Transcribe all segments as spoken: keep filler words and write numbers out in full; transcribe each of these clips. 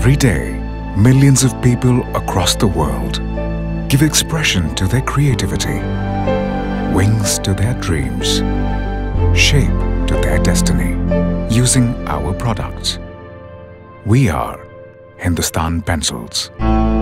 Every day, millions of people across the world give expression to their creativity, wings to their dreams, shape to their destiny, using our products. We are Hindustan Pencils.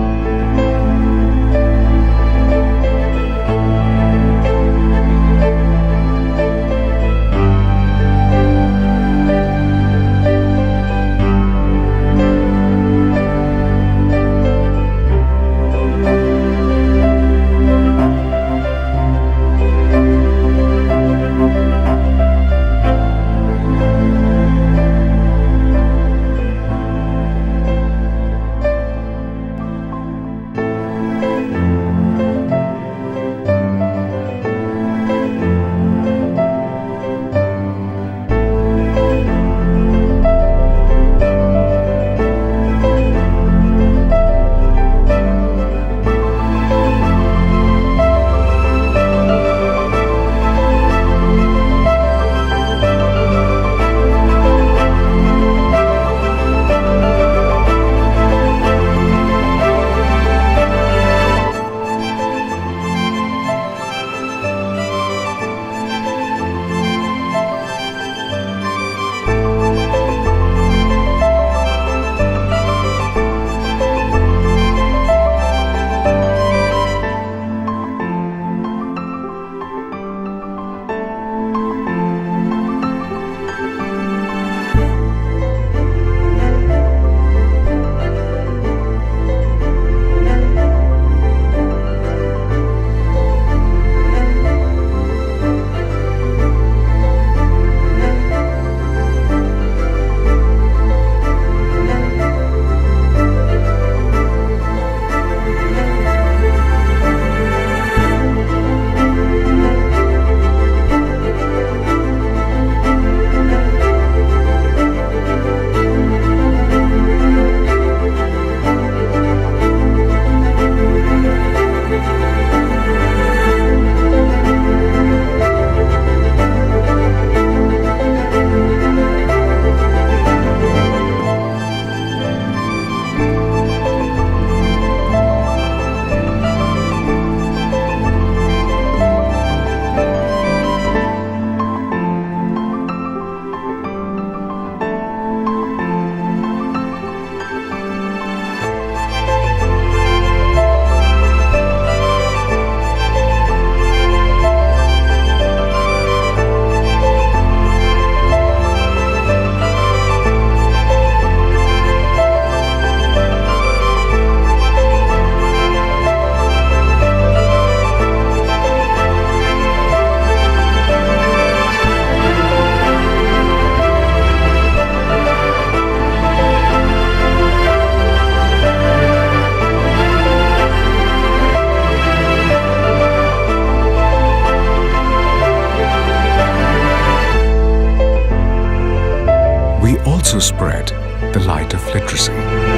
We also spread the light of literacy.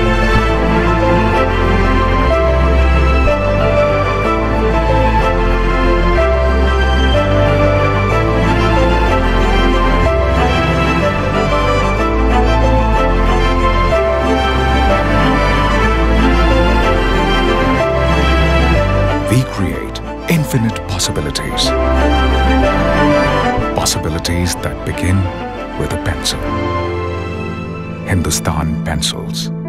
We create infinite possibilities. Possibilities that begin with a pencil. Hindustan Pencils.